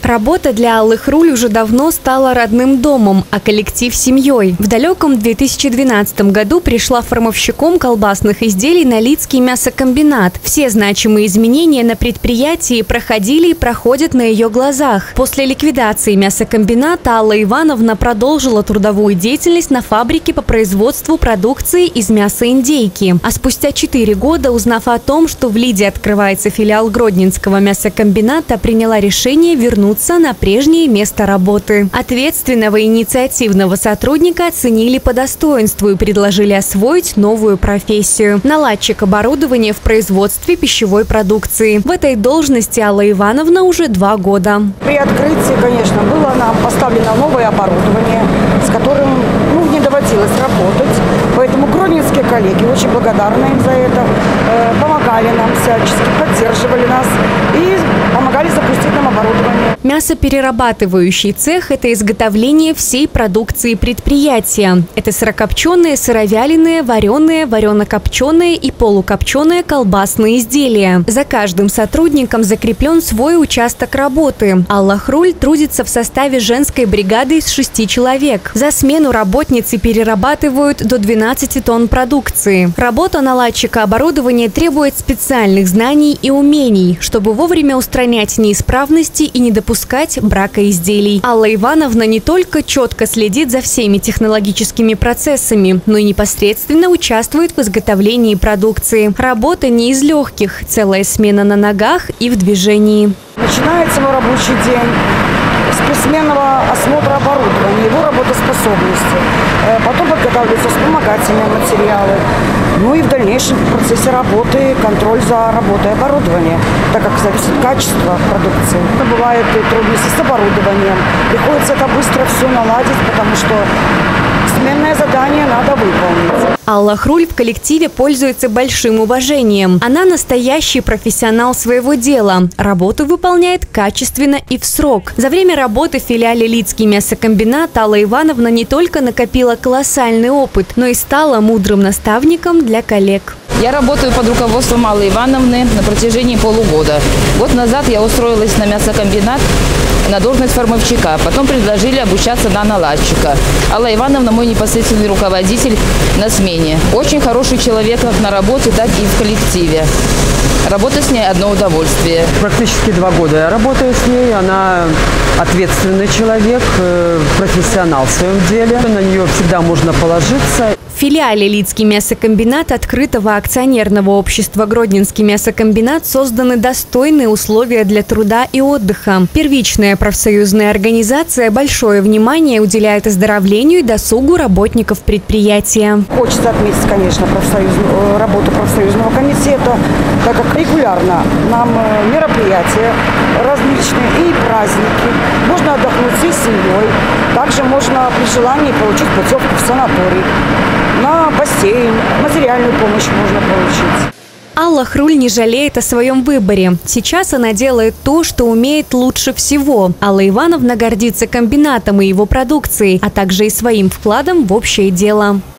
Работа для Аллы Хруль уже давно стала родным домом, а коллектив – семьей. В далеком 2012 году пришла формовщиком колбасных изделий на Лидский мясокомбинат. Все значимые изменения на предприятии проходили и проходят на ее глазах. После ликвидации мясокомбината Алла Ивановна продолжила трудовую деятельность на фабрике по производству продукции из мяса индейки. А спустя 4 года, узнав о том, что в Лиде открывается филиал Гродненского мясокомбината, приняла решение вернуться на прежнее место работы. Ответственного и инициативного сотрудника оценили по достоинству и предложили освоить новую профессию – наладчик оборудования в производстве пищевой продукции. В этой должности Алла Ивановна уже 2 года. При открытии, конечно, было нам поставлено новое оборудование, с которым не доводилось работать. Поэтому гродненские коллеги очень благодарны им за это, помогали нам всячески, поддерживали нас и помогали запустить нам оборудование. Мясоперерабатывающий цех – это изготовление всей продукции предприятия. Это сырокопченые, сыровяленые, вареные, варено-копченые и полукопченые колбасные изделия. За каждым сотрудником закреплен свой участок работы. Алла Хруль трудится в составе женской бригады из 6 человек. За смену работницы перерабатывают до 12 тонн продукции. Работа наладчика оборудования требует специальных знаний и умений, чтобы вовремя устранять неисправности и не допускать брака изделий. Алла Ивановна не только четко следит за всеми технологическими процессами, но и непосредственно участвует в изготовлении продукции. Работа не из легких, целая смена на ногах и в движении. Начинается его рабочий день с бессменного осмотра оборудования, его работоспособности. Потом подготавливаются вспомогательные материалы. Ну и в дальнейшем в процессе работы контроль за работой оборудования, так как зависит качество продукции. Бывают и трудности с оборудованием. Приходится это быстро все наладить, потому что сменное задание надо выполнить. Алла Хруль в коллективе пользуется большим уважением. Она настоящий профессионал своего дела. Работу выполняет качественно и в срок. За время работы в филиале Лидский мясокомбинат Алла Ивановна не только накопила колоссальный опыт, но и стала мудрым наставником для коллег. Я работаю под руководством Аллы Ивановны на протяжении полугода. Год назад я устроилась на мясокомбинат на должность формовщика. Потом предложили обучаться на наладчика. Алла Ивановна мой непосредственный руководитель на смене. Очень хороший человек как на работе, так и в коллективе. Работа с ней одно удовольствие. Практически 2 года я работаю с ней. Она ответственный человек, профессионал в своем деле. На нее всегда можно положиться. В филиале Лидский мясокомбинат открытого акционерного общества Гродненский мясокомбинат созданы достойные условия для труда и отдыха. Первичная профсоюзная организация большое внимание уделяет оздоровлению и досугу работников предприятия. Хочется отметить, конечно, работу профсоюзного комитета, так как регулярно нам мероприятия различные и праздники. Можно отдохнуть всей семьей. Также можно при желании получить путевку в санаторий. На бассейн, материальную помощь можно получить. Алла Хруль не жалеет о своем выборе. Сейчас она делает то, что умеет лучше всего. Алла Ивановна гордится комбинатом и его продукцией, а также и своим вкладом в общее дело.